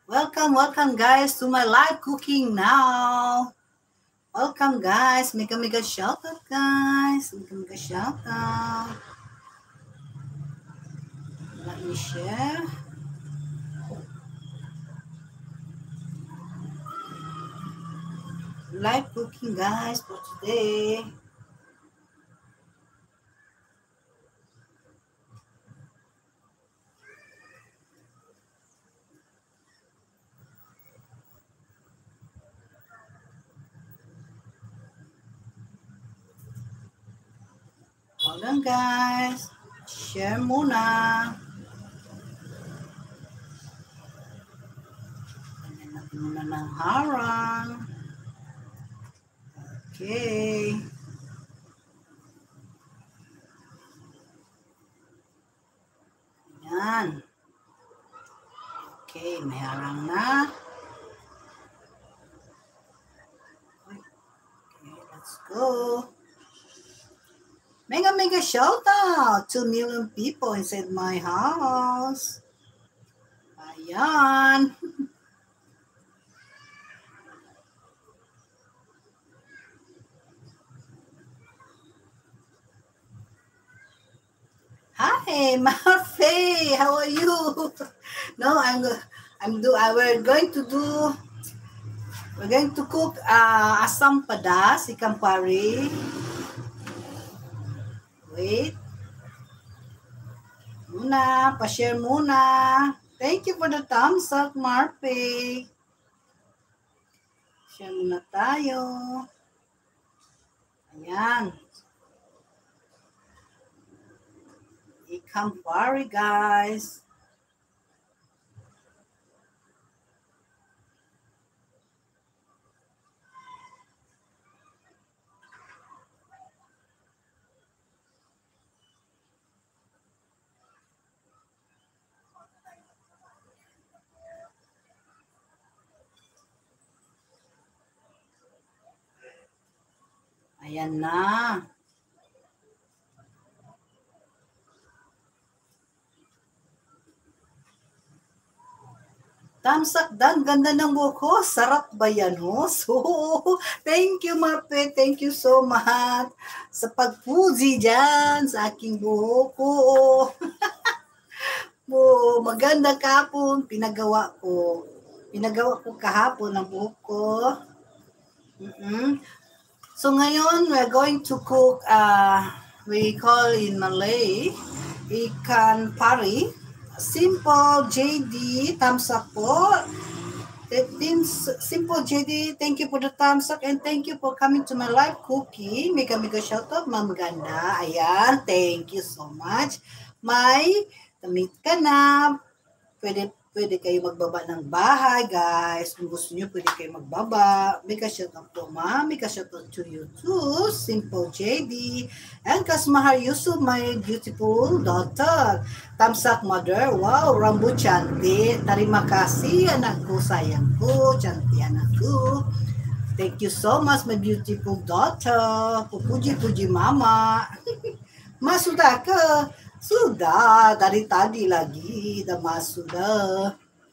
Welcome guys to my live cooking now. Welcome guys. Mega shout out guys. Mega shout out. Let me share. Live cooking guys for today. Hold on guys. Share muna. Ganyan natin muna ng harang. Okay. Yan. Okay, may harang na. Okay, let's go. Mega shout out! 2 million people inside my house. Ayan. Hi, Marfe. How are you? No, we're going to cook asam pedas, ikan pari. Wait. Muna, pa-share muna. Thank you for the thumbs up, Marfe. Share muna tayo. Ayan. Ikan pari, guys. Ayan na. Thumbs up dan, ganda ng buhok ko. Sarap ba yan, ho? So, thank you, Marpe. Thank you so much sa pagpuji dyan sa aking buhok ko. Maganda kahapon, pinagawa ko. Pinagawa ko kahapon ang buhok ko. So, ngayon, we're going to cook, we call in Malay, ikan pari. Simple JD, thumbs up po. Simple JD, thank you for the thumbs up and thank you for coming to my live cooking. Mega shout out, Ma'am Ganda. Ayan, thank you so much. May tamit ka na. Pwede kayo magbaba ng bahay, guys. Kung gusto nyo, pwede kayo magbaba. Mega shout out po, Ma'am. Mega shout out to you too. Simple JD. And Kasmahar Yusuf, my beautiful daughter. Thumbs up, mother. Wow, rambut cantik. Terima kasih, anakku, sayangku. Cantik anakku. Thank you so much, my beautiful daughter. Puji-puji mama. Mas sudah ke? Sudah, dari tadi lagi. Mas sudah.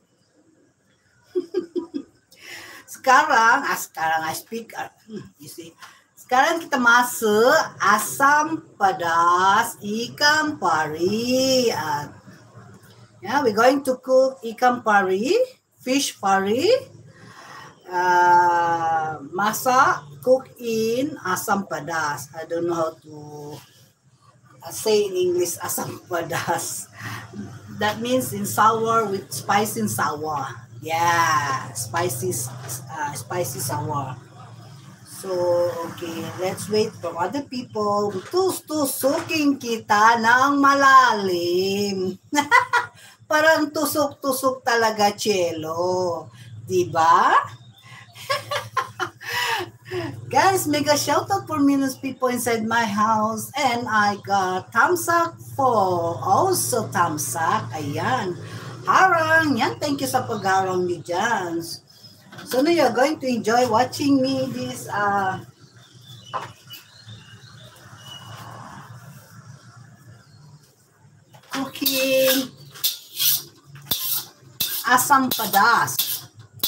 Sekarang I speak. You see. Sekarang kita masuk asam pedas ikan pari. We're going to cook ikan pari, fish pari. Masak, cook in asam pedas. I don't know how to say in English asam pedas. That means in sour with spicy and sour. Yeah, spicy sour. So, okay, let's wait for other people. Tustusukin kita ng malalim. Parang tusok-tusok talaga, Chelo. Diba? Guys, mega shout out for millions people inside my house. And I got thumbs up for also thumbs up. Ayan. Harang. Yan, thank you sa pagharang ni dyan. So now you're going to enjoy watching me this cooking asam pedas.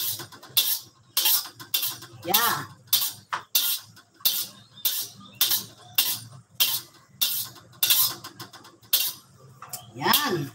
Yeah. Yan.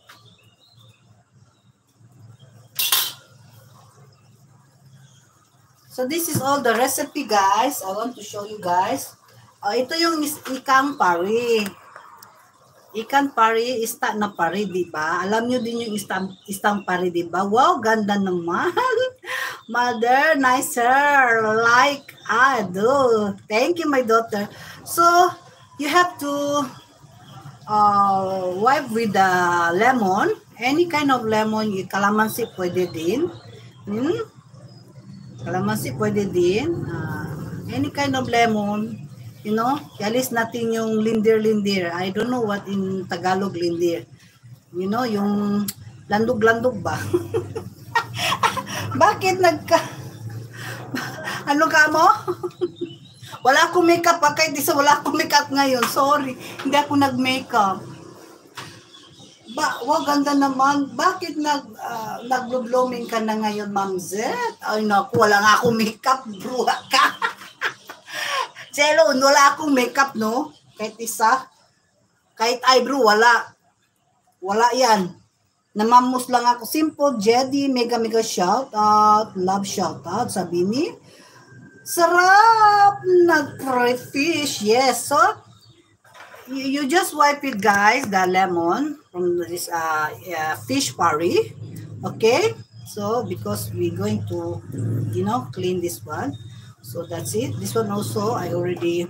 So this is all the recipe, guys. I want to show you guys. Ito yung ikang pari. Ikan pari, ista na pari, di ba? Alam nyo din yung istang pari, di ba? Wow, ganda naman. Mother, nicer. Like I do. Thank you, my daughter. So, you have to wipe with the lemon. Any kind of lemon. Kalamansi pwede din. Kalamansi pwede din. Any kind of lemon. You know, ialis natin yung lindir-lindir. I don't know what in Tagalog lindir. You know, yung landog-landog ba? Bakit ano ka mo? Wala akong makeup pa. Kahit isa wala akong makeup ngayon. Sorry. Hindi ako nag-makeup. Wow, ganda naman. Bakit nag-blooming ka na ngayon, Ma'am Zet? Ay, naku, wala nga akong makeup. Bruha ka. Chelo, wala akong makeup, no? Kahit isa. Kahit eyebrow, wala. Wala yan. Namamos lang ako. Simple, Jedi, mega shout out. Love shout out. Sabi ni, sarap nag-crayfish. Yes, so, you just wipe it, guys, the lemon from this fish curry. Okay, so because we're going to, you know, clean this one. So that's it. This one also I already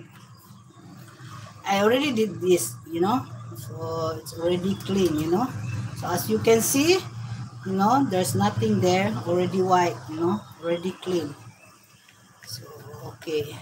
did this, you know, so it's already clean, you know. So as you can see, you know, there's nothing there, already white, you know, already clean. So okay,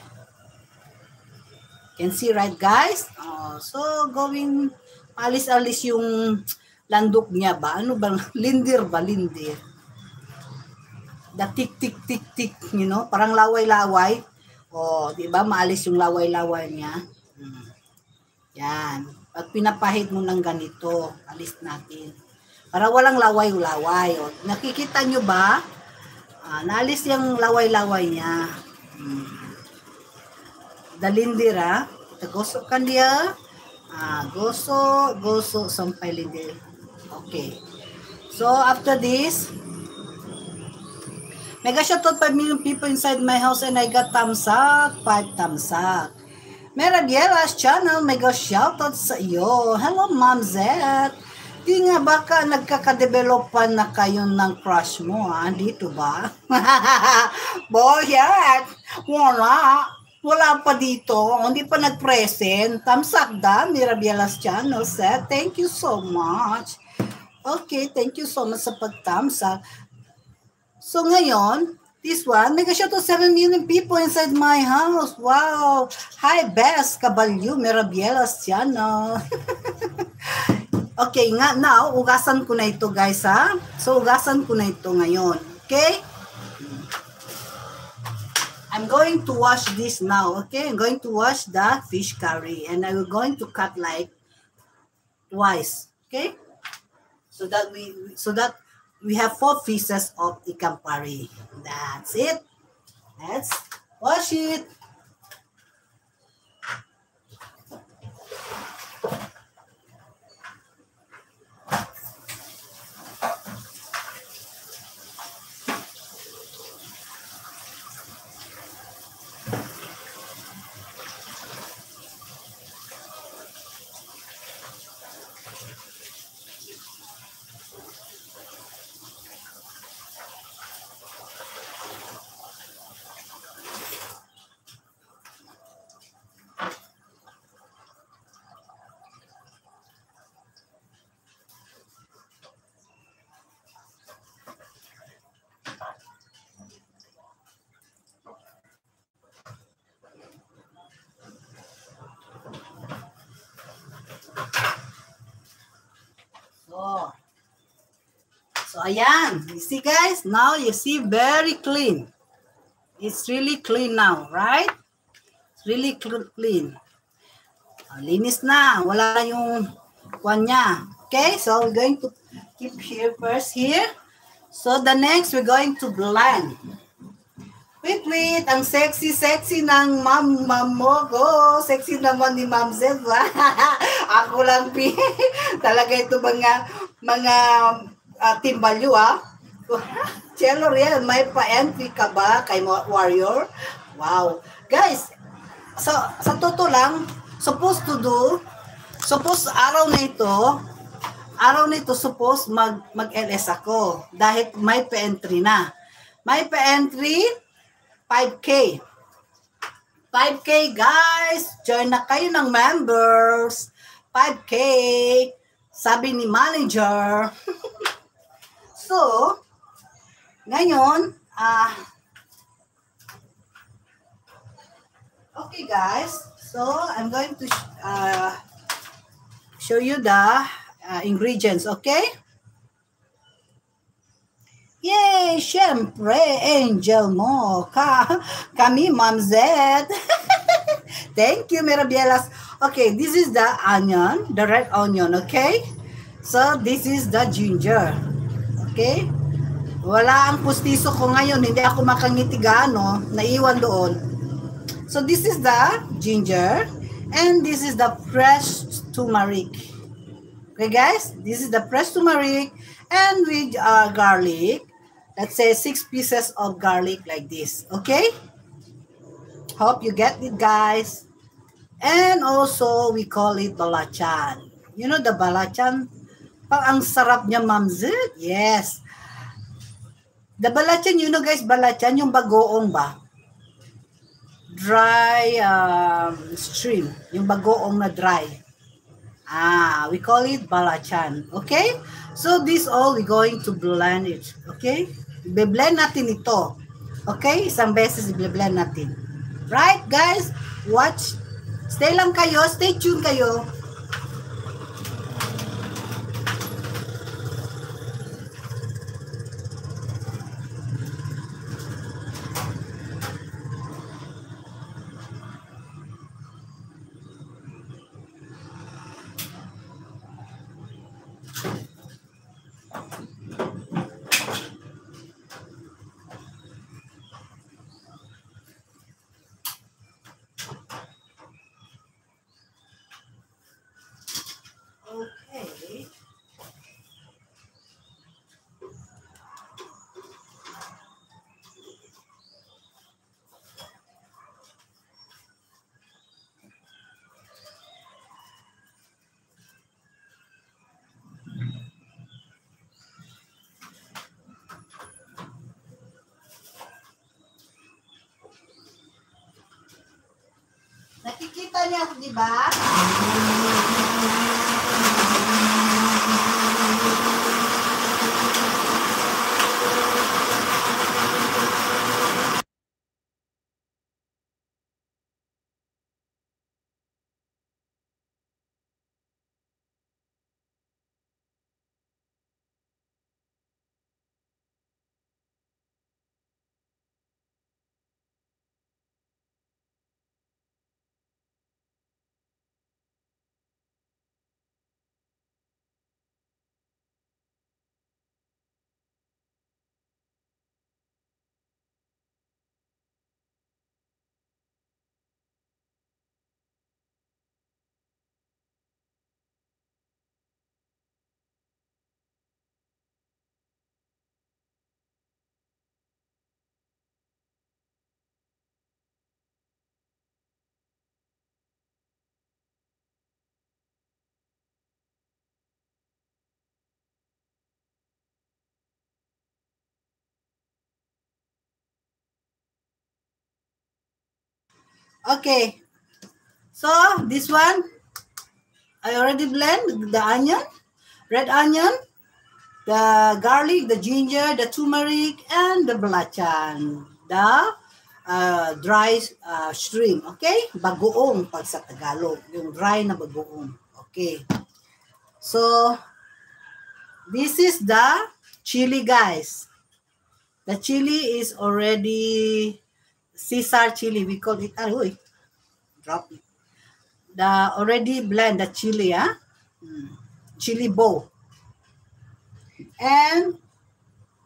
can see, right, guys? So going alis-alis yung landok niya ba? Ano ba? Lindir ba? Lindir. The tik-tik-tik-tik, you know? Parang laway-laway. Di ba? Maalis yung laway-laway niya. Yan. Pag pinapahid mo ng ganito, alis natin. Para walang laway-laway. Nakikita nyo ba? Naalis yung laway-laway niya. Dalindir, ha? Gosok kan dia. Gosok sampai lindir. Okay. So after this, mega shout out 5 million people inside my house and I got thumbs up, 5 thumbs up. Meragielas channel, mega shout out sa iyo. Hello, Ma'am Zet. Di nga baka nagkakadevelopan na kayo ng crush mo, ha? Dito ba? Boyat, wala pa dito. Hindi pa nag-present. Thumbs up da, Mirabielas channel set. Thank you so much. Okay, thank you so much sa pag-thumbs up. So ngayon, this one, nag-shout to 7 million people inside my house. Wow. Hi, Best Caballo, Mirabielas channel. Okay, nga, now, ugasan ko na ito, guys, ha? So, ugasan ko na ito ngayon. Okay? I'm going to wash this now, okay? I'm going to wash the fish curry and I'm going to cut like twice, okay? So that we have 4 pieces of ikan pari. That's it. Let's wash it. So ayan, you see, guys, now you see very clean. It's really clean now, right? It's really clean. Linis na, wala yung kwan niya. Okay, so we're going to keep here first here. So the next, we're going to blend. Wait, ang sexy ng ma'am mo ko. Sexy naman ni Ma'am Zed. Ako lang, talaga ito mga timbalyo, Cello Real, may pa-entry ka ba kay Warrior? Wow. Guys, sa totoo lang, suppose araw na ito, suppose mag-LS ako. Dahil may pa-entry na. May pa-entry, 5K. 5K, guys. Join na kayo ng members. 5K. Sabi ni manager. So, ngayon, okay, guys. So, I'm going to show you the ingredients, okay? Yay! Syempre, angel mo. Kami, Ma'am Zed. Thank you, Mirabielas. Okay, this is the onion, the red onion, okay? So, this is the ginger. Okay? Wala ang pustiso ko ngayon. Hindi ako makangitigano. Naiwan doon. So, this is the ginger. And this is the fresh turmeric. Okay, guys? This is the fresh turmeric. And with garlic. Let's say 6 pieces of garlic like this. Okay? Hope you get it, guys. And also, we call it balachan. You know the balachan? Ang sarap niya, Ma'am Zed. Yes. The balachan, you know, guys, balachan, yung bagoong ba? Dry stream. Yung bagoong na dry. We call it balachan. Okay? So, this all, we're going to blend it. Okay? I-blend natin ito. Okay? Isang beses i-blend natin. Right, guys? Watch. Stay lang kayo. Stay tuned kayo. Okay. Nakikita niya ako, di ba? Okay. So, this one, I already blend the onion, red onion, the garlic, the ginger, the turmeric, and the balachan. The dry shrimp. Okay? Bagoong pag sa Tagalog. Yung dry na bagoong. Okay. So, this is the chili, guys. The chili is already Caesar chili. We call it, drop it. The already blend the chili, chili bowl. And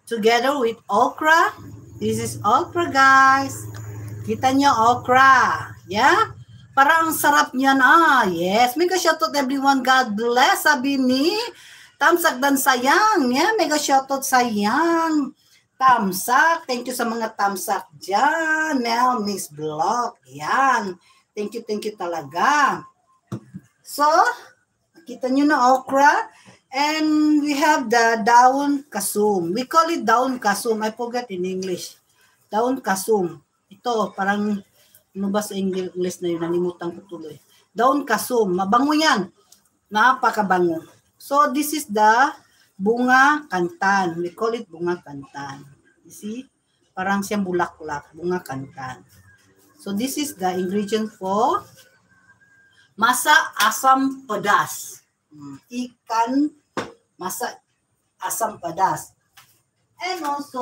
together with okra. This is okra, guys. Kita nyo, okra. Yeah? Parang sarap niyan. Yes. Mega shoutout everyone. God bless. Sabi ni Tamsak dan Sayang. Yeah, mega shoutout Sayang. Tamsak. Thank you sa mga tamsak dyan. Mel, Miss Block. Yan. Thank you talaga. So, kita nyo na okra. And we have the daun kasum. We call it daun kasum. I forget in English. Daun kasum. Ito, parang, ano ba sa English na yun? Nalimutan ko tuloy. Daun kasum. Mabango yan. Napakabango. So, this is the bunga kantan. We call it bunga kantan. You see? Parang siyang bulaklak. Bunga kantan. So, this is the ingredient for masa asam pedas. Ikan masak asam pedas. And also,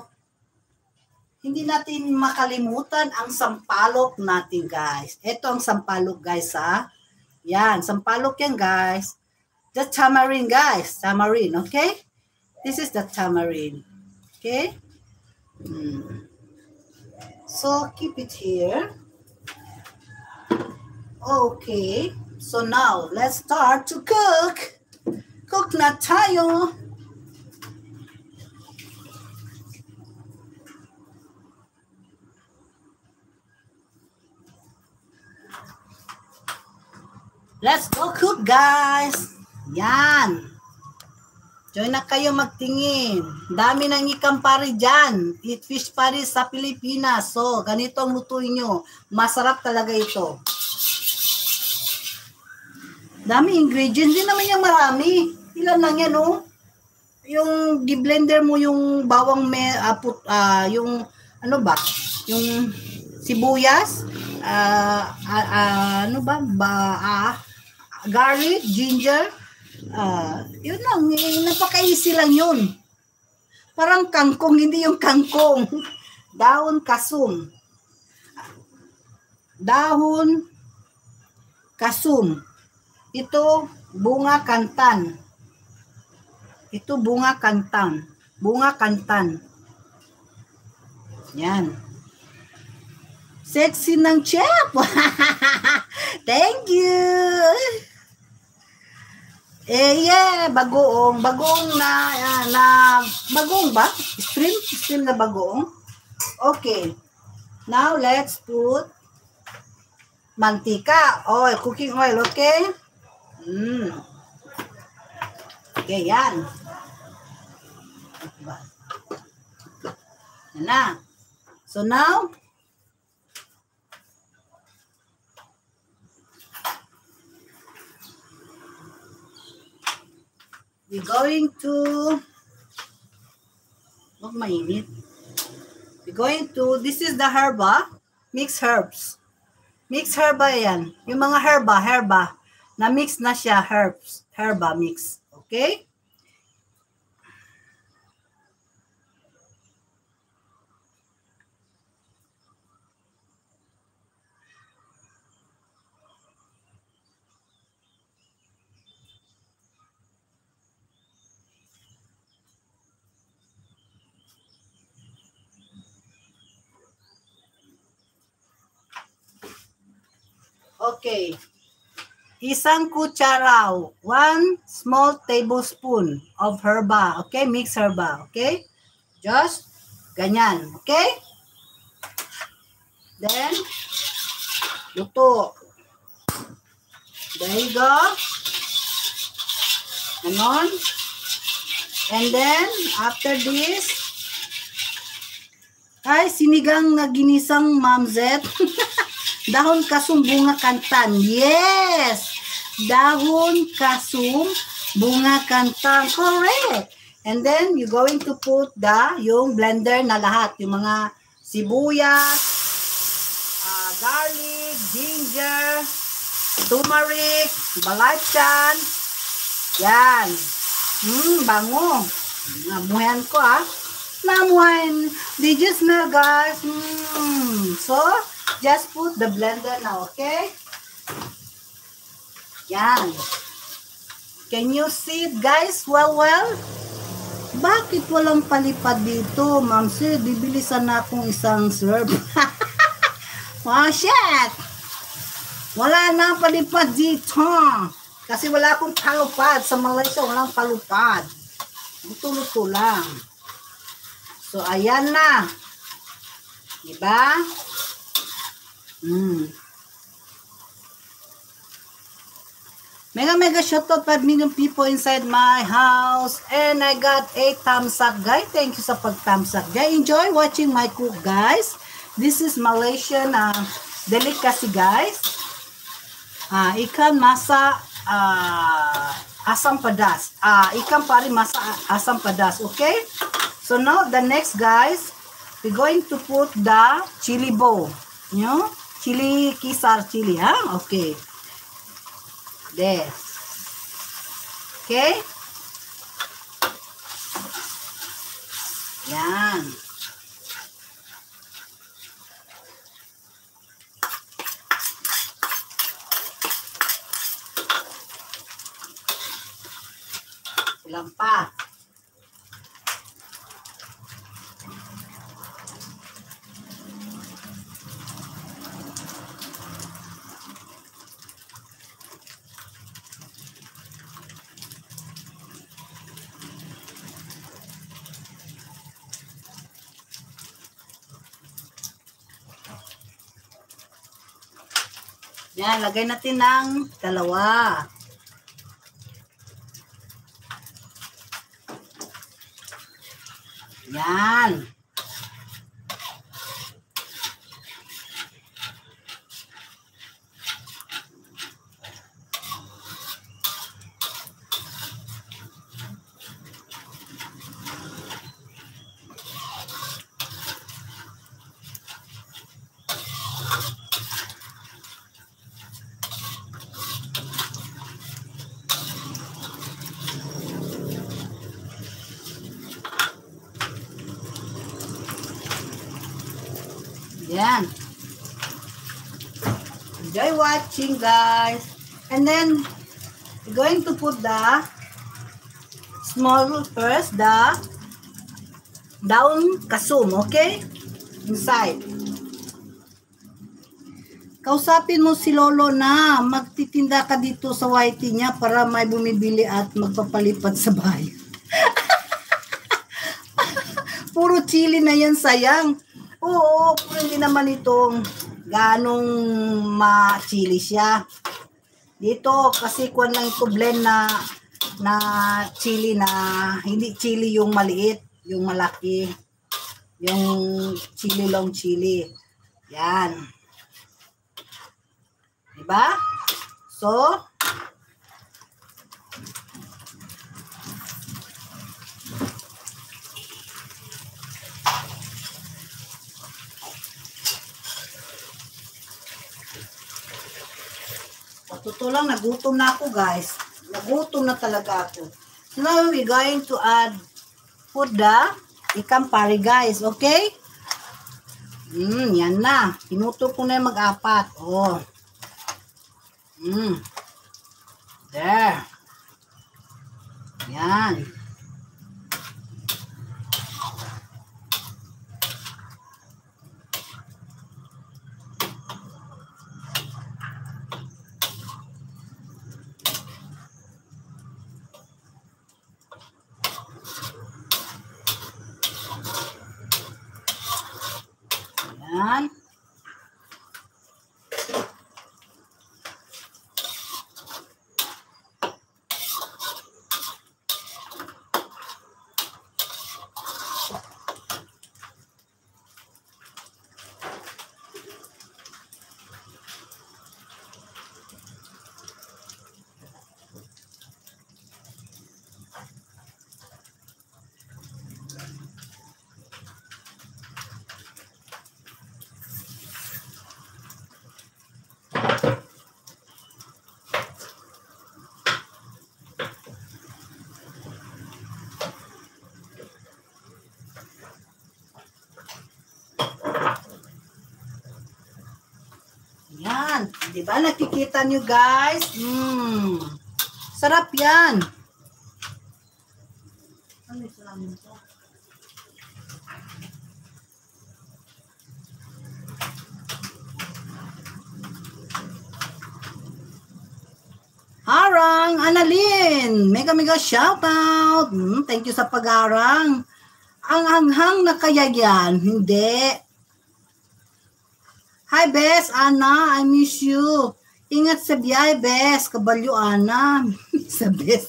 hindi natin makalimutan ang sampalok natin, guys. Ito ang sampalok, guys, ha. Yan, sampalok yan, guys. The tamarind, guys. Tamarind, okay? This is the tamarind. Okay? So, keep it here. Okay. So now, let's start to cook. Cook na tayo. Let's go cook, guys. Yan. Join na kayo magtingin. Dami ng ikan pari dyan. Eat fish pari sa Pilipinas. So, ganito ang lutuin nyo. Masarap talaga ito. Dami ingredients. Hindi naman yung marami. Ilan lang yan, oh. Yung di-blender mo yung bawang yung ano ba? Yung sibuyas. Ano ba? Garlic, ginger. Yun lang. Napaka-easy lang yun. Parang kangkong. Hindi yung kangkong. Dahon kasum. Dahon kasum. Ito, bunga kantan. Ito, bunga kantan. Bunga kantan. Yan. Sexy ng chef. Thank you. Yeah, bagoong. Bagoong bagoong ba? Stream na bagoong. Okay. Now, let's put mantika. Oil, cooking oil, okay? Okay, yan. Yan na. So now, we're going to, huwag mainit. We're going to, this is the herba, mixed herbs. Mixed herba yan. Yung mga herba. Na-mix na siya, herba mix. Okay? Okay. Isang kutsaraw, 1 small tablespoon of herba. Okay, mix herba. Okay? Just ganyan. Okay? Then, luto. There you go. Ganon. And then, after this, ay, sinigang na ginisang mamzet. Dahon kasum bunga kantan. Yes! Dahon kasum bunga kantan. Correct! And then, you're going to put yung blender na lahat. Yung mga sibuyas, garlic, ginger, turmeric, balachan. Yan. Bango. Namuhan ko, Namuhan. Did you smell, guys? So, just put the blender now, okay? Yan. Can you see it, guys? Well. Bakit walang palipad dito? Ma'am sir, bibilisan na akong isang serve. Oh, shit! Wala na palipad dito. Kasi wala akong palupad. Sa Malaysia, walang palupad. Luto-luto lang. So, ayan na. Diba? Mega shoutout 5 million people inside my house. And I got 8 thumbs up, guys. Thank you sa pag-thumbs up. Guys, enjoy watching my cook, guys. This is Malaysian delicacy, guys. Ikan masa asam pedas. Ikan pari masa asam pedas. Okay? So now the next, guys, we're going to put the chili bowl. You know? Chili, kisar chili, huh? Okay. There. Okay? Yan. Ilan pa? Yan, lagay natin ng dalawa. Yan. Yan. Enjoy watching, guys. And then, we're going to put the small first, the daun kasum, okay? Inside. Kausapin mo si Lolo na magtitinda ka dito sa YT niya para may bumibili at magpapalipad sa bahay. Puro chili na yan, sayang. Oo, pero hindi naman itong ganong ma-chili siya. Dito, kasi kuwan lang ito blend na chili na, hindi chili yung maliit, yung malaki. Yung chili long chili. Yan. Diba? So, totoo lang, nagutom na ako, guys. Nagutom na talaga ako. So now we're going to put the ikan pari, guys. Okay? Yan na. Pinuto ko na yung mag-apat. Oh. There. Yan. Yan. Yan. Diba? Nakikita nyo, guys? Sarap yan. Ano yung sarap? Harang, Annalyn, mega shoutout. Thank you sa pag-arang. Ang anghang na kaya yan, hindi. Hi, Bes, Ana, I miss you. Ingat sa biyay, Bes. Kabalyo, Ana. Sa Bes.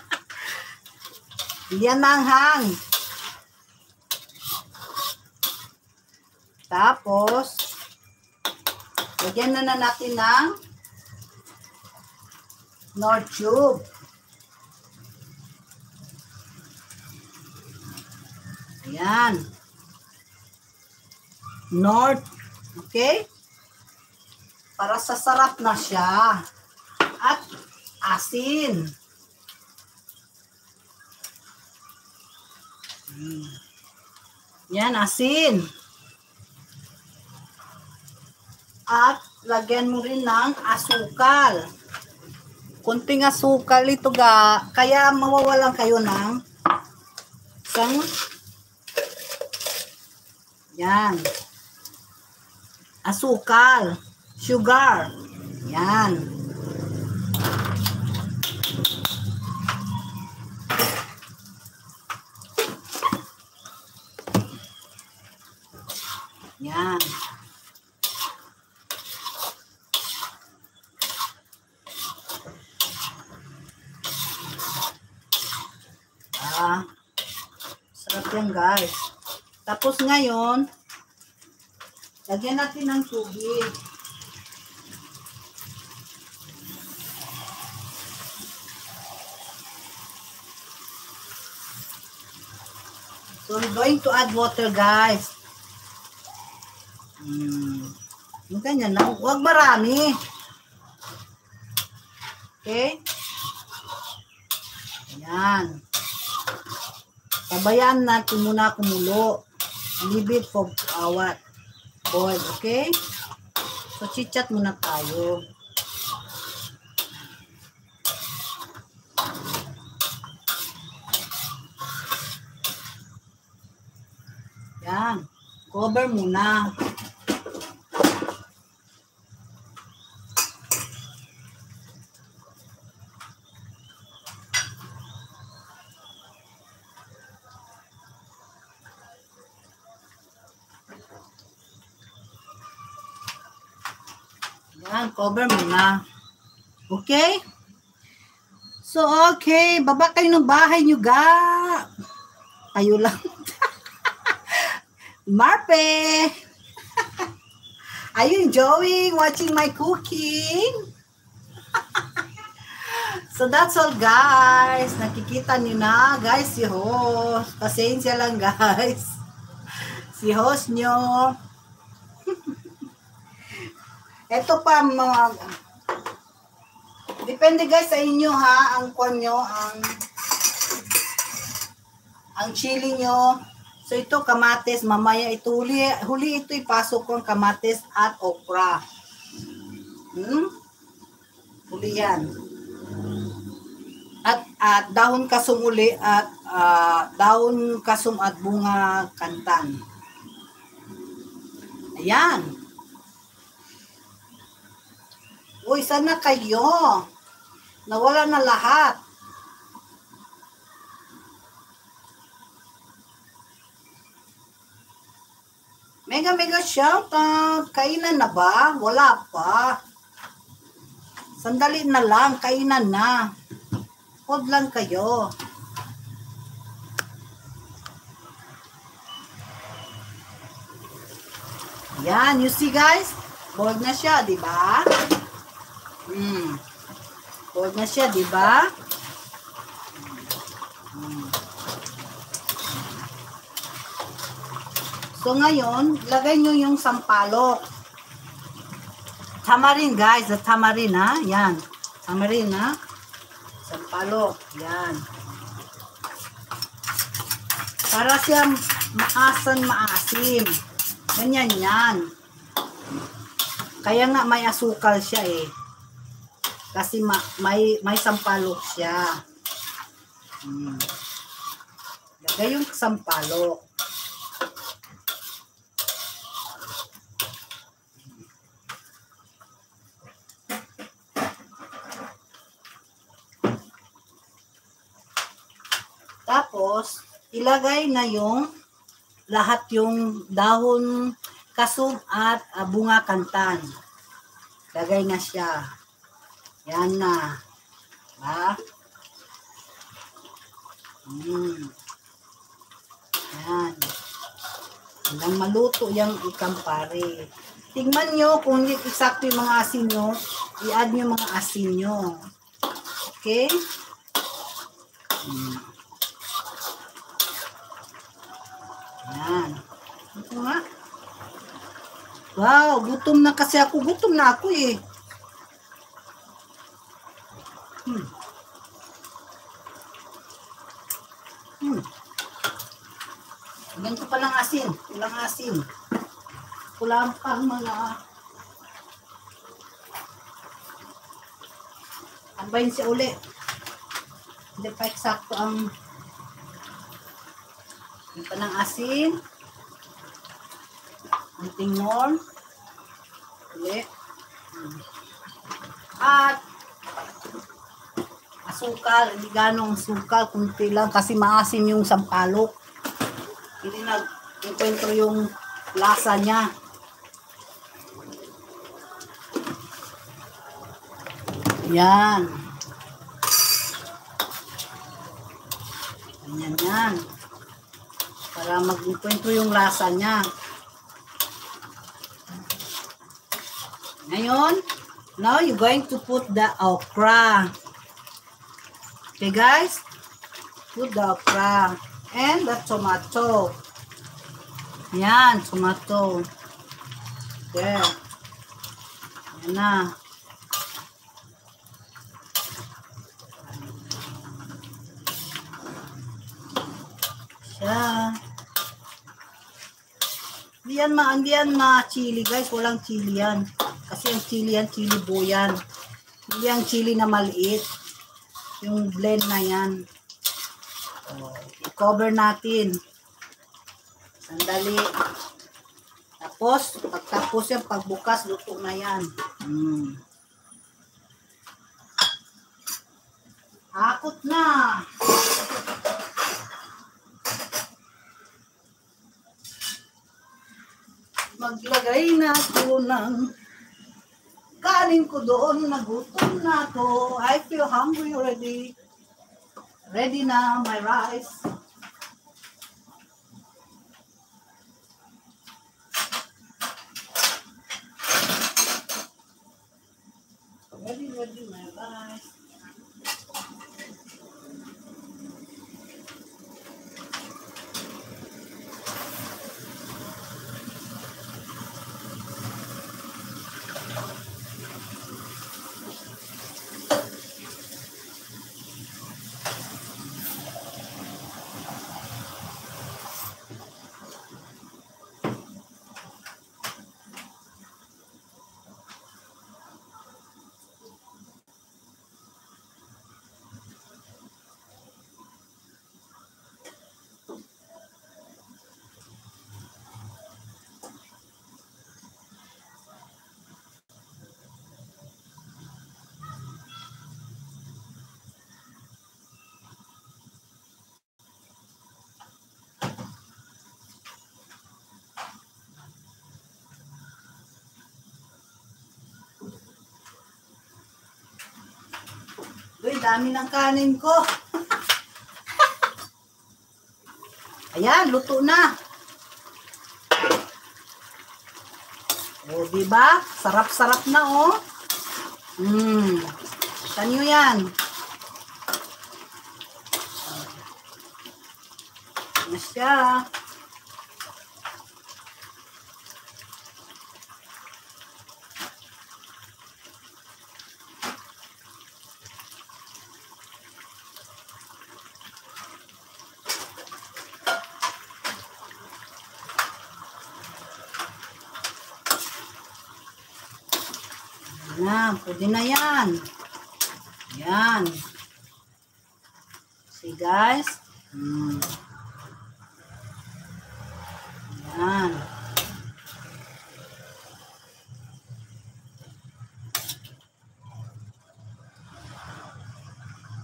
Hindi yan manghang. Tapos, lagyan na natin ng Nor Tube. Ayan. North. Okay? Para sa sarap na siya. At asin. Yan, asin. At lagyan mo rin ng asukal. Kunting asukal ito kaya mawawalan kayo ng isang yan. Asukal. Sugar. Yan. Yan. Sarap yan, guys. Tapos ngayon, lagyan natin ng tubig. So, I'm going to add water, guys. Ganyan lang. Huwag marami. Okay? Ayan. Pabayaan natin muna kumulo. Leave it for boil. Okay? So, chitchat muna tayo. Yan. Cover muna. Yan, cover muna. Okay? So, okay. Baba kayo ng bahay nyo, ga. Kayo lang. Marpe! Are you enjoying watching my cooking? So, that's all, guys. Nakikita niyo na, guys, si host. Pasensya lang, guys. Si host nyo. Ito pa, mga... Depende, guys, sa inyo, ha? Ang kwan nyo, ang chili nyo. So, ito, kamatis. Mamaya ito, huli ito ipasok ko ang kamatis at okra. Huli yan. At dahon kasum uli at dahon kasum at bunga kantan. Ayan. Uy, sana kayo. Nawala na lahat. Mega shoutout. Kainan na ba? Wala pa. Sandali na lang. Kainan na. Hold lang kayo. Yan. You see, guys? Boiled na siya, di ba? Boiled na siya, di ba? So, ngayon, lagay nyo yung sampalok. Tamarin, guys. The tamarin, ha? Yan. Tamarin, ha? Sampalok. Yan. Para siya maasim. Ganyan yan. Kaya nga may asukal siya, eh. Kasi may sampalok siya. Lagay yung sampalok. Tapos, ilagay na yung lahat yung dahon kasum at bunga kantan. Lagay na siya. Yan na. Ha? Yan. Hanggang maluto yung ikampare. Tingnan nyo kung hindi eksakto yung mga asin nyo, i-add nyo mga asin nyo. Okay? Yan. Ito nga. Wow, gutom na kasi ako. Gutom na ako eh. Ganito palang asin. Kulang asin. Kulang pang mga tambayin siya uli. Hindi pa eksakto ang yung panang asin. Anting more. Uli. At asukal. Hindi ganong asukal. Kunti lang kasi maasim yung sampalok. Hindi nag-encuentro yung lasa niya. Yan. Ganyan yan. Para mag-encuentro yung lasa niya. Ngayon, now you're going to put the okra. Okay guys? Put the okra. And the tomato. Yan, tomato. There. Yan na. Siya. Hindi yan ma-chili guys. Walang chili yan. Kasi ang chili yan, chili boyan. Hindi ang chili na maliit. Yung blend na yan. So, i-cover natin. Sandali. Tapos, pagtapos yan, pagbukas, luto na yan. Akot na. Maglagay na ako ng kanin ko doon. Nagutom na ako. I feel hungry already. Ready na my rice. Ready my rice. Uy, dami ng kanin ko. Ayan, luto na. O, diba? Sarap-sarap na, oh. Kanyo yan. Na siya. Yan, pwede na yan. Yan. See guys?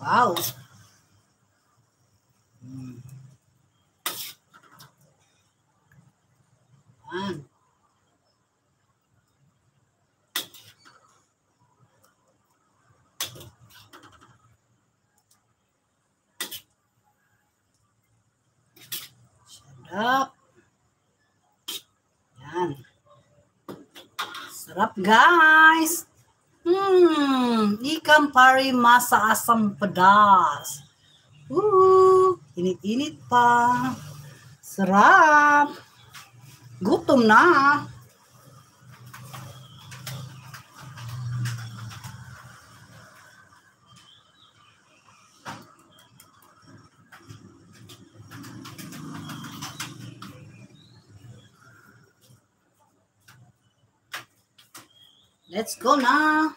Wow. Yan. Sarap. Yan. Sarap, guys. Ikan pari masa asam pedas. Init-init pa. Sarap. Gutom na. Let's go na.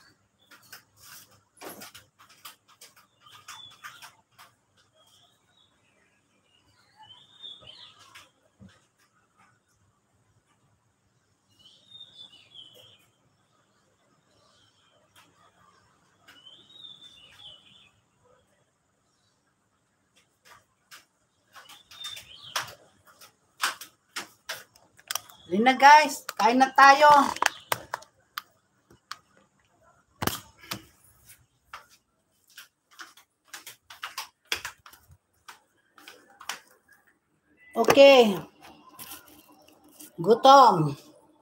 Dali na guys, kain na tayo. Okay. Gutom.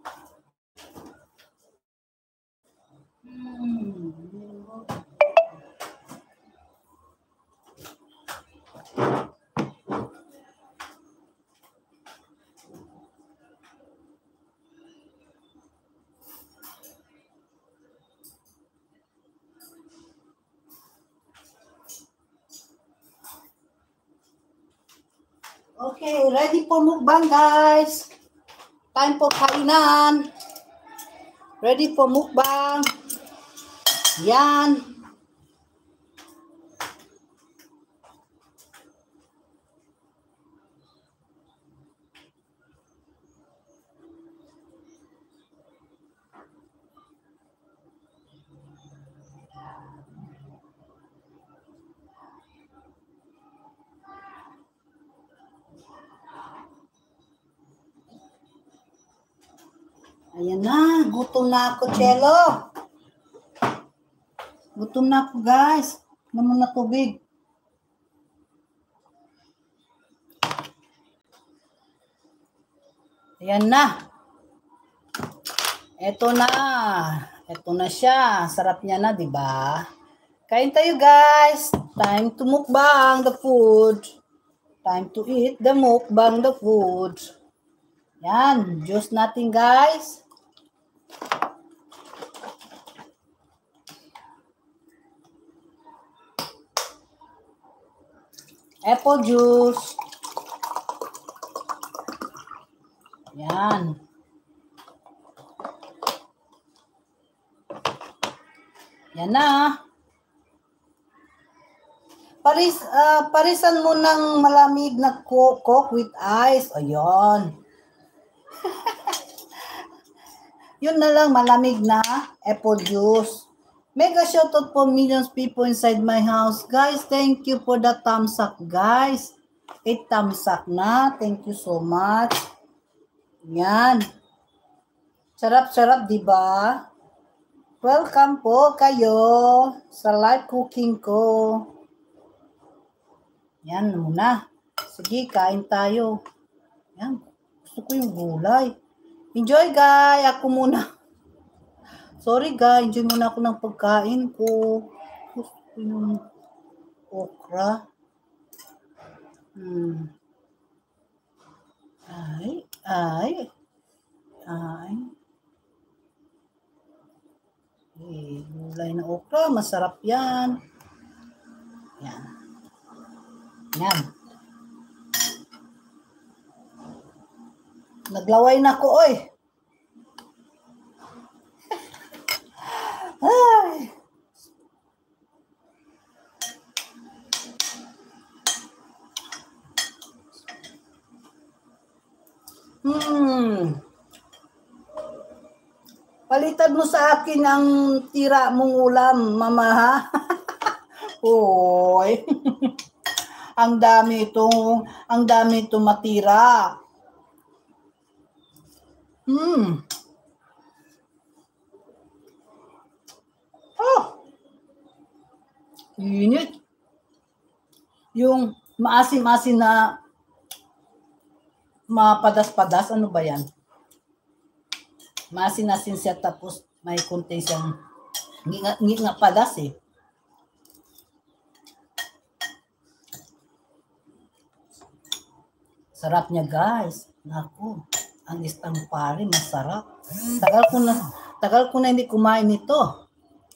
Okay, ready for mukbang guys. Time for kainan. Ready for mukbang. Yan. Ayan na, gutom na ako, Chelo. Gutom na ako, guys. Naman na tubig. Ayan na. Ito na. Ito na siya. Sarap niya na, di ba? Kain tayo, guys. Time to mukbang the food. Time to eat the mukbang the food. Yan. Juice natin, guys. Apple juice. Yan. Yan na. Parisan mo ng malamig na coke with ice. Ayun. Yun na lang, malamig na apple juice. Mega shoutout for millions people inside my house. Guys, thank you for the thumbs up, guys. 8 thumbs up na. Thank you so much. Yan. Sarap-sarap, di ba? Welcome po kayo sa live cooking ko. Yan muna. Sige, kain tayo. Yan. Gusto ko yung gulay. Enjoy, guys. Ako muna. Sorry, guys. Enjoy muna ako ng pagkain ko. Gusto ko yung okra. Ay. Gulay na okra. Masarap yan. Yan. Yan. Naglaway na ako, oy. Ay. Palitan mo sa akin ang tira mong ulam, mama, ha? Hoy. Ang dami itong matira. Oh, init. Yung maasim-asim na mapadas-padas, ano ba yan? Maasin-asin siya tapos may konti siyang nginga padas eh. Sarap niya guys. Naku, ang istampare masarap. Tagal ko na hindi kumain nito.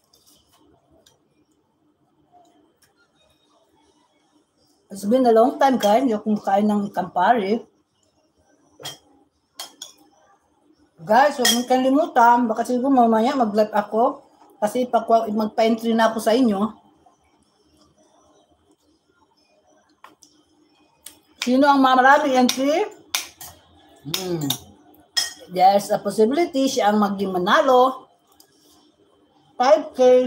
It's been a long time guys, hindi ako kumakain ng istampare. Guys, huwag mong kalimutan. Baka siguro mamaya mag-live ako. Kasi magpa-entry na ako sa inyo. Sino ang maraming entry? There's a possibility siya ang maging manalo. 5K.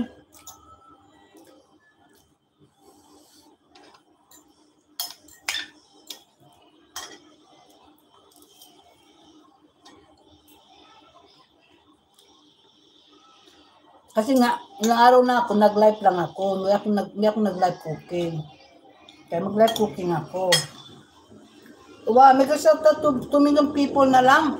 Kasi nga, ilang araw na ako, nag-live lang ako. Hindi ako nag-live cooking. Kaya mag-live cooking ako. Wow, may ka-shoutout to 2 million people na lang.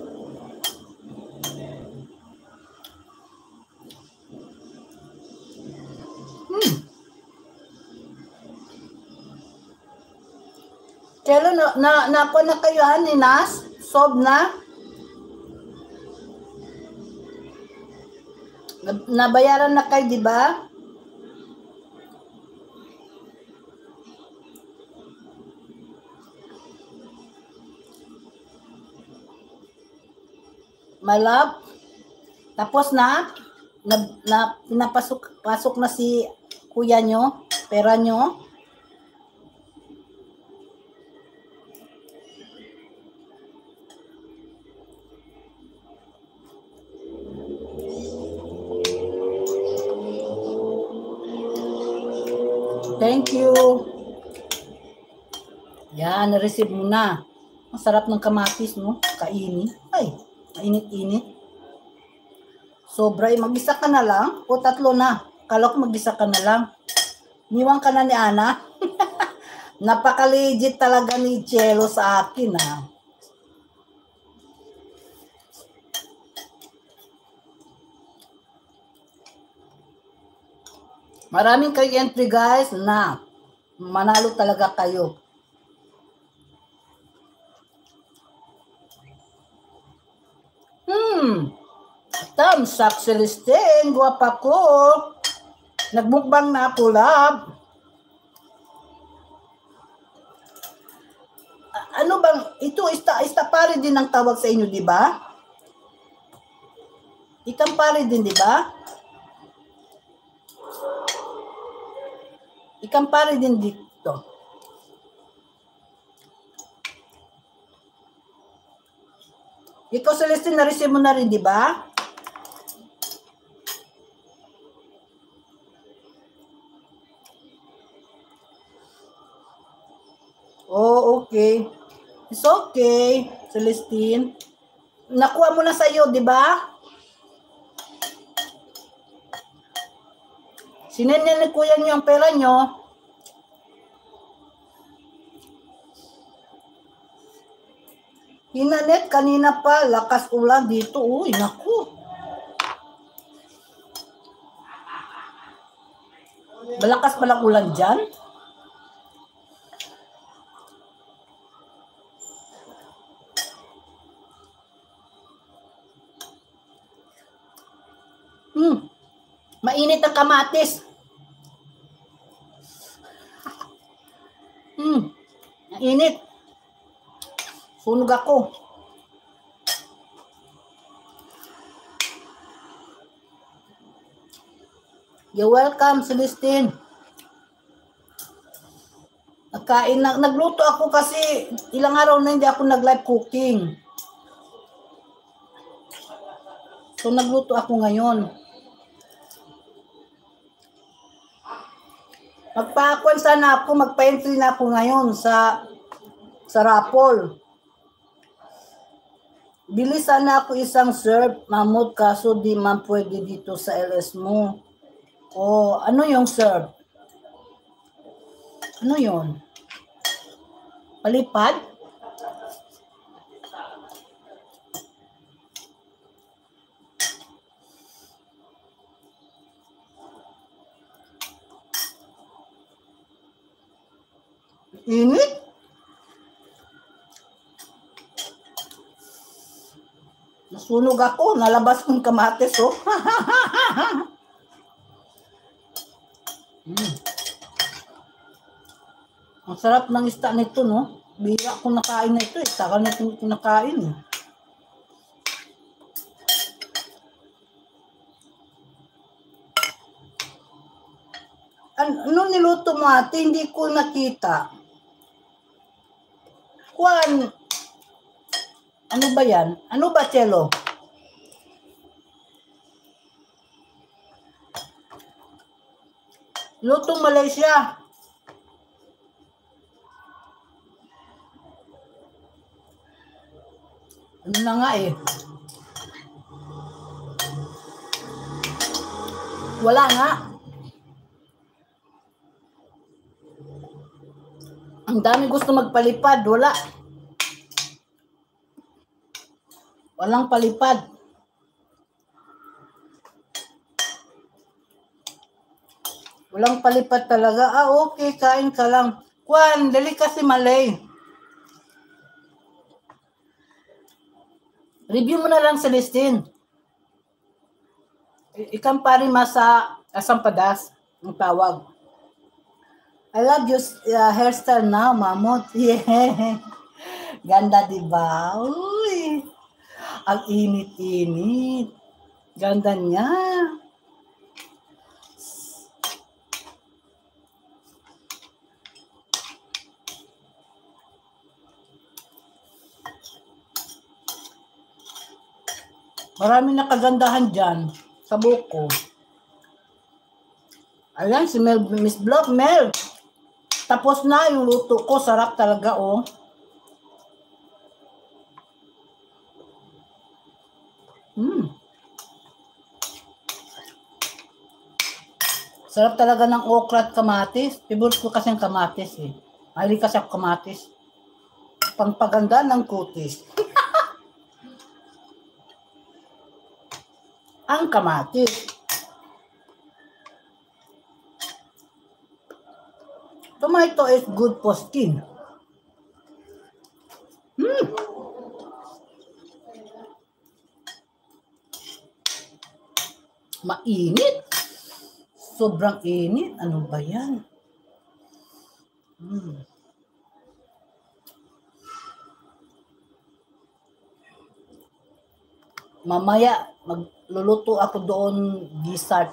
Kailan nakuha na kayo, Ninas? Solve na? Nabayaran na kayo, di ba? My love? Tapos na? Pinapasok na si kuya nyo? Pera nyo? Thank you. Yan, na-receive mo na. Ang sarap ng kamatis, no? Kainin. Ay, mainit-init. Sobra. Mag-isa ka na lang? O tatlo na? Kala ko mag-isa ka na lang. Niwang ka na ni Ana. Napaka-legit talaga ni Chelo sa akin, ha? Maraming kayo entry guys na manalo talaga kayo. Tamsak Celestine, guwapa ko. Nagmukbang na ako, love. Ano bang, ito, istapari din ang tawag sa inyo, di ba? Ikampari din, di ba? Ikampari din dito. Ikaw, Celestine, na-receive mo na rin, di ba? Oh, okay. It's okay, Celestine. Nakuha mo na sa'yo, di ba? Sinenya ni kuya niyo ang pera niyo. Hinanet kanina pa, lakas ulan dito. Uy, naku. Malakas palang ulan dyan. Mainit ang kamatis. Init. Sunog ako. You're welcome, Celestine. Nagluto ako kasi ilang araw na hindi ako nag-live cooking. So nagluto ako ngayon. Kuan sana ako, magpa-entry na ako ngayon sa raffle. Bili sana ako isang serve, Mamot, kaso di man pwede dito sa LS mo. Oh, ano yung serve? Ano yon? Palipad? Init? Nasunog ako, nalabas kong kamatis, oh. Ang sarap ng isda nito, no? Bira ko nakain na ito, eh. Tagal na ito nakain, eh. Ano niluto mo, ate? Hindi ko nakita. Kuan, ano ba yan? Ano ba, Chelo? Lutong Malaysia. Ano na nga eh. Wala nga. Ang dami gusto magpalipad, wala. Walang palipad. Walang palipad talaga. Ah, okay, kain ka lang. Kuan, dali kasi Malay. Review mo na lang, Celestine. Ikang pari masa asam pedas, ang tawag. I love your hairstyle now, Mamot. Yeah. Ganda, diba? Uy. Ang init-init. Ganda niya. Maraming nakagandahan dyan sa buko. Ayan, si Mel, Miss Block, Mel. Tapos na yung luto ko. Sarap talaga, oh. Sarap talaga ng okra at kamatis. Favorite ko kasi ang kamatis, eh. Mahilig kasi ako kamatis. Pangpaganda ng kutis. Ang kamatis. Tomato is good for skin. Mainit. Sobrang init. Ano ba yan? Mamaya, magluluto ako doon dessert.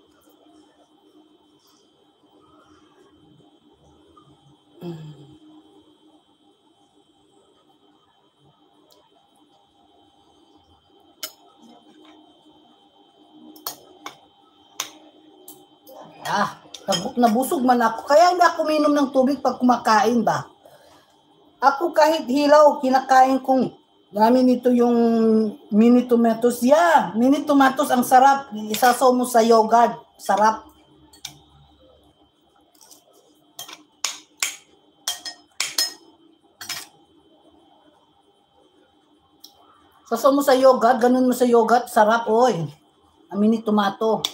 Nabusog man ako. Kaya hindi ako minom ng tubig pag kumakain ba. Ako kahit hilaw, kinakain kong namin ito yung mini tomatoes. Yeah, mini tomatoes ang sarap. Isasaw mo sa yogurt. Sarap. Sasaw mo sa yogurt, ganun mo sa yogurt. Sarap, oy. Ang mini tomato.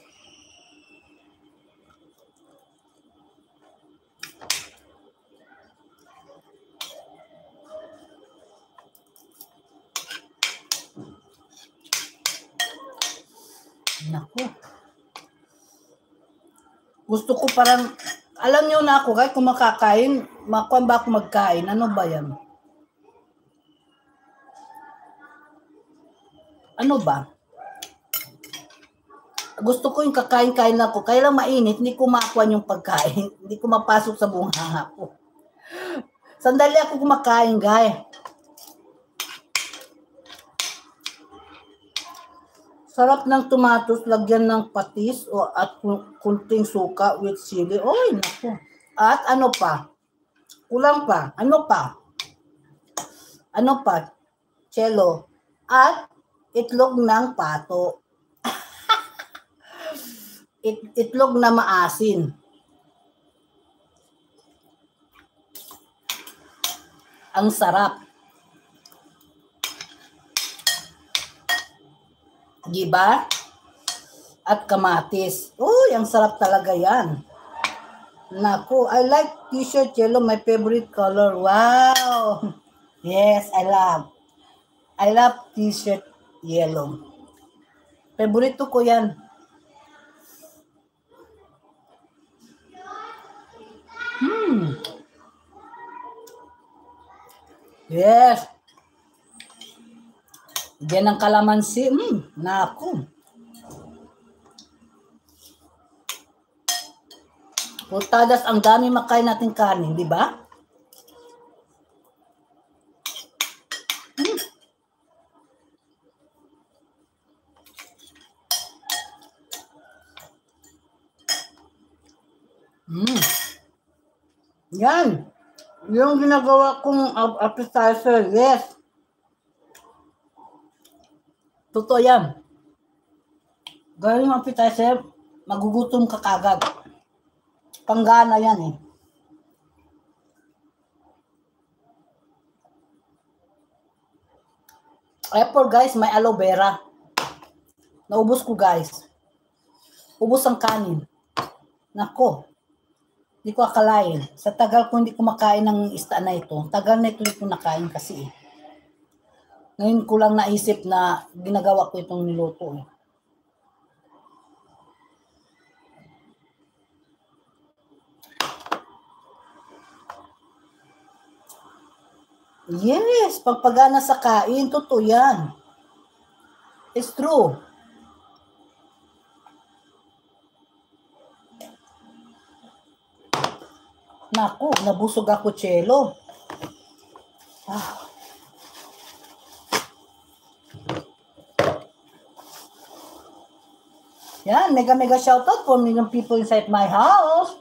Naku. Gusto ko parang, alam niyo na ako, kahit kung makakain, makuha ba ako magkain? Ano ba yan? Ano ba? Gusto ko yung kakain-kain ako. Kaya lang mainit, hindi ko makuha yung pagkain. Hindi ko mapasok sa bunga ko. Sandali ako kumakain, guys. Sarap ng tomatoes, lagyan ng patis o at kunting suka with chili. Oy, naku. At ano pa? Kulang pa. Ano pa? Ano pa? Cello. At itlog ng pato. Itlog na maasin. Ang sarap. Diba? At kamatis. Uy, ang sarap talaga yan. Naku, I like t-shirt yellow, my favorite color. Wow! Yes, I love t-shirt yellow. Favorito ko yan. Yes. Diyan ang kalamansi. Naku. Putadas, ang dami makain natin kanin, di ba? Yan. Yung ginagawa kong appetizer, yes. Totoo yan. Gawin yung appetizer, magugutom ka kagad. Panggana yan eh. Apple guys, may aloe vera. Naubos ko guys. Ubos ang kanin. Nako. Hindi ko akalain. Sa tagal ko hindi kumakain ng isda na ito. Tagal na ito hindi ko nakain kasi eh. Ngayon ko lang naisip na ginagawa ko itong niluto eh. Yes, pagpagana sa kain, totoo yan. It's true. Naku, nabusog ako, Chelo. Yan, mega shoutout for million people inside my house.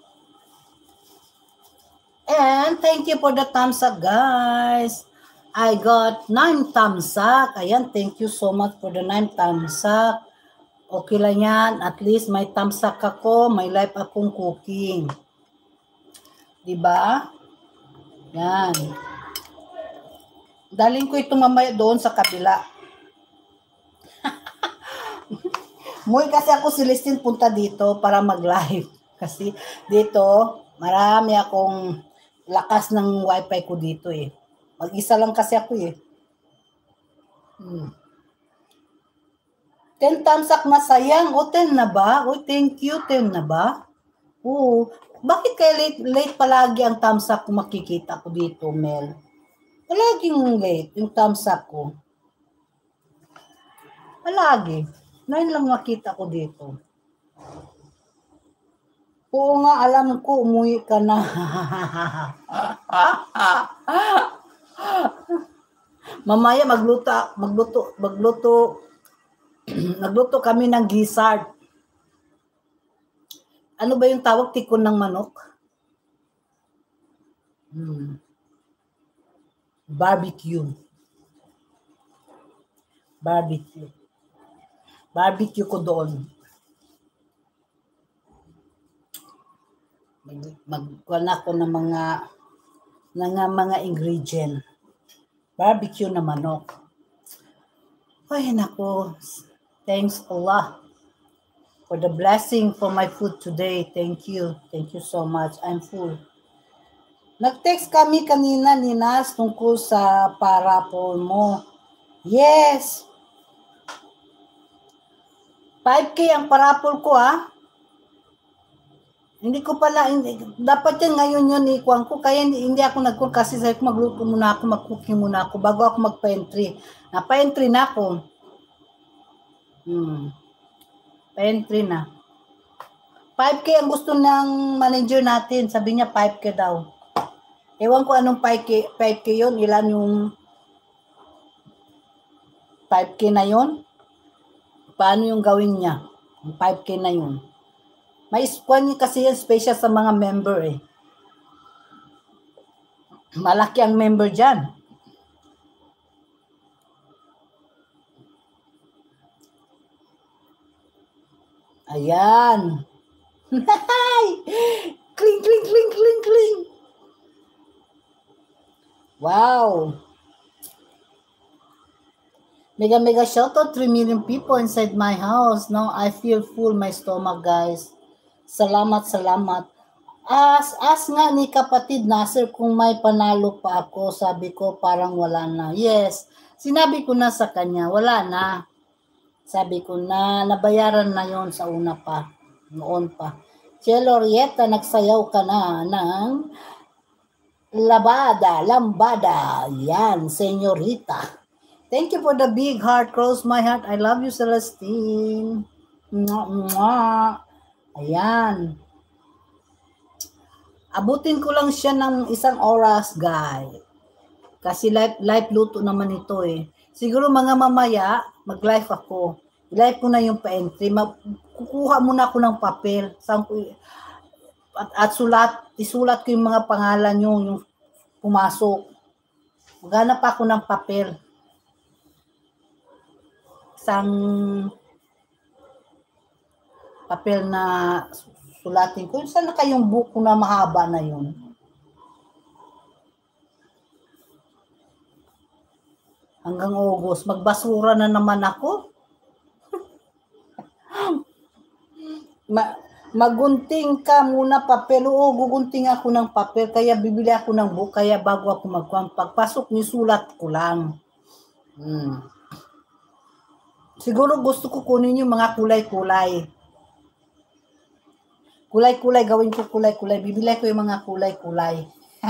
And thank you for the thumbs up, guys. I got 9 thumbs up. Ayan, thank you so much for the 9 thumbs up. Okay lang yan. At least may thumbs up ako. May live akong cooking. Diba? Yan. Daling ko ito mamaya doon sa kabila. Muy kasi ako si Celestine punta dito para mag-live. Kasi dito, marami akong lakas ng wifi ko dito eh. Mag-isa lang kasi ako eh. 10 thumbs up na sayang. O, 10 na ba? O, thank you. 10 na ba? Oo. Bakit kaya late palagi ang thumbs up kung makikita ko dito, Mel? Palaging late yung thumbs up ko. Palagi. 9 lang makita ko dito. Oo nga, alam ko, umuwi ka na. Mamaya magluto kami ng gizzard. Ano ba yung tawag, tikon ng manok? Barbecue. Barbecue ko doon. Magkuha ko ng mga ingredient. Barbecue na manok. Ay, nako. Thanks Allah for the blessing for my food today. Thank you. Thank you so much. I'm full. Nag-text kami kanina ni Nas tungkol sa parapol mo. Yes. 5K ang parapol ko Hindi ko pala, dapat yan ngayon yun ikuhan ko, kaya hindi ako nagkuhan kasi sabi ko magluto muna ako, mag-cooking muna ako bago ako mag-pa-entry. Na-pa-entry na ako. Pa-entry na. 5K ang gusto ng manager natin, sabi niya 5K daw. Ewan ko anong 5K yun, ilan yung 5K na yun? Paano yung gawin niya? Yung 5K na yun. May squad niya kasi yan special sa mga member eh. Malaki ang member dyan. Ayan. Kling, kling, kling, kling, kling. Wow. Mega, mega shoutout, 3 million people inside my house. Now I feel full my stomach, guys. Salamat, salamat. As nga ni kapatid Nasir kung may panalo pa ako, sabi ko parang wala na. Yes, sinabi ko na sa kanya, wala na. Sabi ko na nabayaran na yon sa una pa, noon pa. Chelo Rieta, nagsayaw ka na ng lambada. Yan, senyorita. Thank you for the big heart, cross my heart. I love you, Celestine. Mwah, mwah. Ayan. Abutin ko lang siya ng 1 oras, guys. Kasi live luto naman ito eh. Siguro mga mamaya, mag-live ako. Live ko na yung pa-entry. Kukuha muna ako ng papel. At isulat ko yung mga pangalan nyo, yung pumasok. Maghanap ako ng papel. Isang papel na sulatin ko. Saan na kayong buko na mahaba na yun? Hanggang August. Magbasura na naman ako. Magunting ka muna papel. Oo, gugunting ako ng papel. Kaya bibili ako ng book. Kaya bago ako pagpasok ni sulat ko lang. Siguro gusto ko kunin yung mga kulay-kulay. Kulay-kulay, gawin ko kulay-kulay. Bibili ko yung mga kulay-kulay.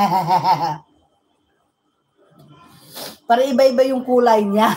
Para iba-iba yung kulay niya.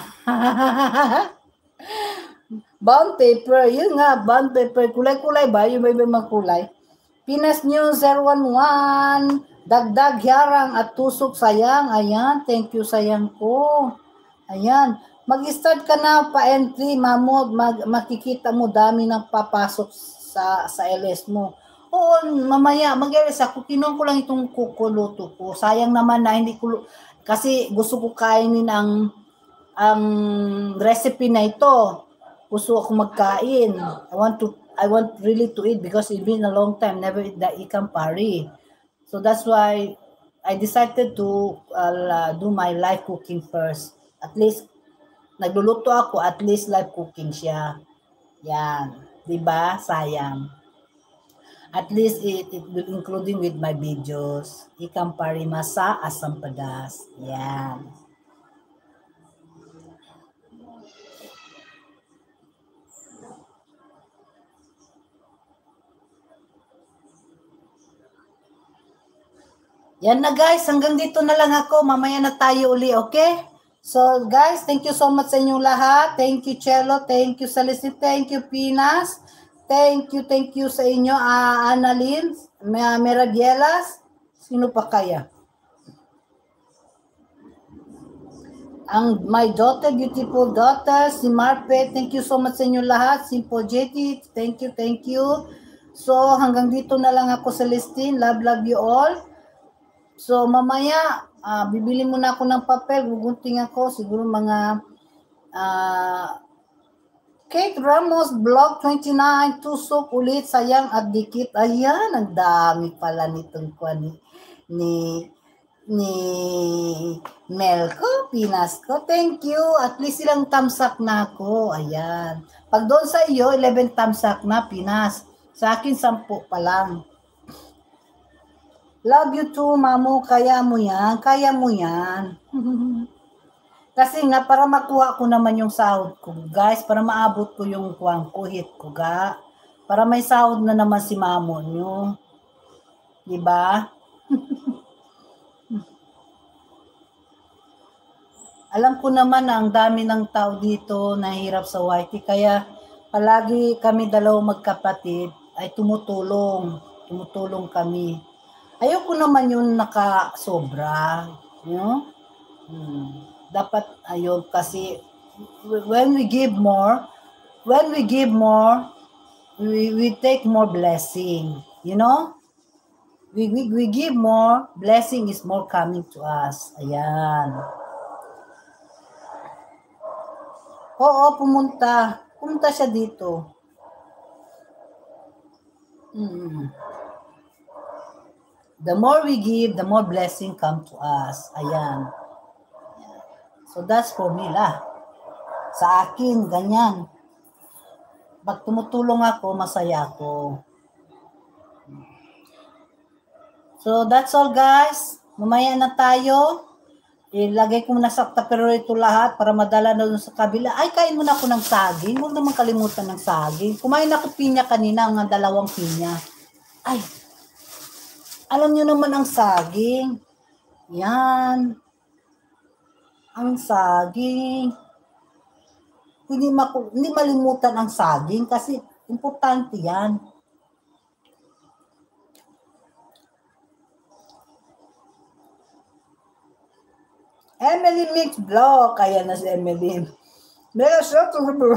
Bond paper, yun nga, bond paper. Kulay-kulay ba? Yung iba-iba mga kulay. Pinas News 011. Dagdag Yarang at Tusok Sayang. Ayan, thank you sayang ko. Ayan. Mag-start ka na pa-entry, mamo, makikita mo dami ng papasok sa LS mo. Oo, mamaya, mag-LS ako, kinuha ko lang itong kukuluto ko. Sayang naman na hindi ko, kasi gusto ko kainin ang recipe na ito. Gusto ako magkain. I want really to eat because it's been a long time, never eat the ikan pari. So that's why I decided to do my live cooking first. At least, nagluluto ako, at least live cooking siya. Yan. Diba? Sayang. At least it will including with my videos. Ikan pari masa asam pedas. Yan. Yan na guys, hanggang dito na lang ako. Mamaya na tayo uli, okay? So guys, thank you so much sa inyong lahat. Thank you Chelo, thank you Celestine, thank you Pinas. Thank you sa inyo, Annalyn, Meragielas. Sino pa kaya? Ang my daughter, beautiful daughter, si Marpe. Thank you so much sa inyo lahat. Simple JT, thank you. So hanggang dito na lang ako, Celestine. Love you all. So mamaya, bibili muna ako ng papel, gugunting ako, siguro mga Kate Ramos, Vlog 29, Tusok ulit, sayang at dikit. Ayan, ang dami pala nitong ni Melco, Pinas ko. Thank you. At least ilang thumbs up na ako. Ayan. Pag doon sa iyo, 11 thumbs up na, Pinas. Sa akin, 10 pa lang. Love you too, Mamo. Kaya mo yan. Kasi nga, para makuha ko naman yung sahod ko, guys, para maabot ko yung kuhit ko, para may sahod na naman si Mamo nyo. Diba? Alam ko naman na ang dami ng tao dito nahihirap sa YT, kaya palagi kami dalawang magkapatid ay tumutulong kami. Ayoko naman yung nakasobra, you know? Dapat ayun, kasi when we give more, we take more blessing, you know? We give more, blessing is more coming to us. Ayan. Oo, pumunta. Pumunta siya dito. The more we give, the more blessing come to us. Ayan. So that's for me lah. Sa akin, ganyan. Pag tumutulong ako, masaya ako. So that's all guys. Mamaya na tayo. Ilagay ko muna sa tapero ito lahat para madala na dun sa kabila. Ay, kain muna ako ng saging. Huwag naman kalimutan ng saging. Kumain ako pinya kanina, ang 2 pinya. Ay, alam nyo naman ang saging. Yan. Ang saging. Hindi malimutan ang saging kasi importante yan. Emily Mix Vlog. Kaya na si Emily. Mega siya to bro.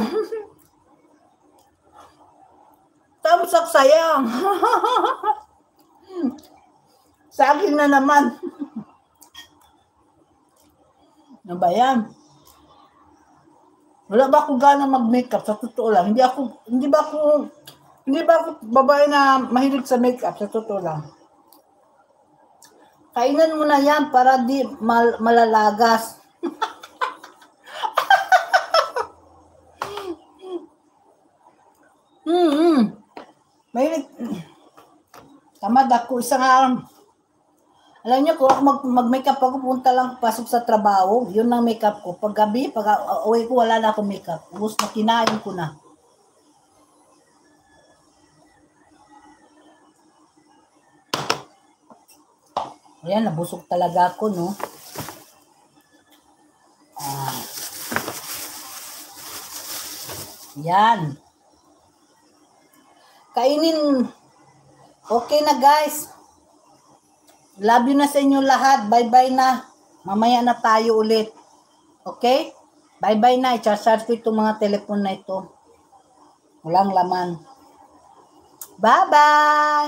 Thumbs up sayang. Saging na naman. Ano ba yan? Wala ba ako gana mag-makeup? Sa totoo lang. Hindi ba ako babae na mahilig sa makeup? Sa totoo lang. Kainan mo na yan para di malalagas. Mahilig. Tamad ako. Isang araw. Alam niyo, kung ako mag-makeup ako, punta lang pasok sa trabaho. Yun ang makeup ko. Pag gabi, pag uwi ko, wala na akong makeup. Ubus na kinain ko na. Ayan, nabusog talaga ako, no? Yan. Kainin. Okay na, guys. Love you na sa inyo lahat. Bye-bye na. Mamaya na tayo ulit. Okay? Bye-bye na. I-charge ko itong mga telepon na ito. Walang laman. Bye-bye.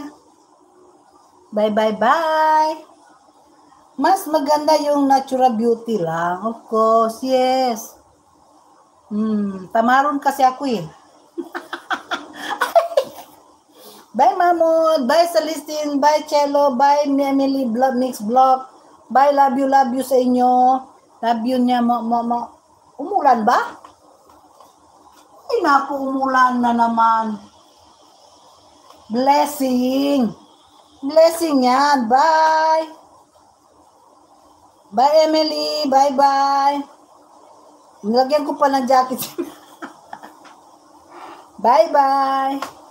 Bye-bye-bye. Mas maganda yung natural beauty lang. Of course, yes. Tamaron kasi ako eh. Bye Mamon, bye Celestine, bye Cello, bye Emily Mix Vlog. Bye, love you sa inyo. Love you niya umulan ba? Ay naku, umulan na naman. Blessing. Blessing yan. Bye. Bye Emily, bye. Nilagyan ko pa ng jacket. Bye.